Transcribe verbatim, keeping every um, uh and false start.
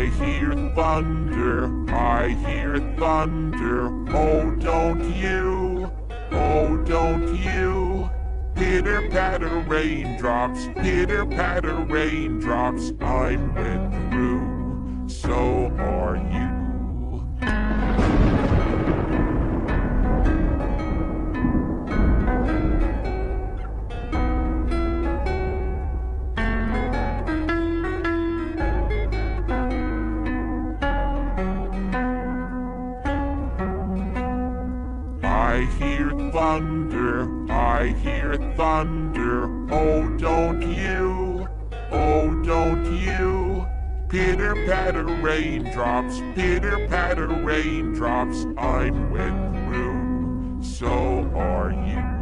I hear thunder, I hear thunder. Oh, don't you, oh, don't you. Pitter patter raindrops, pitter patter raindrops. I'm wet through, so are you. I hear thunder, I hear thunder. Oh, don't you, oh, don't you. Pitter patter raindrops, pitter patter raindrops. I'm wet through, so are you.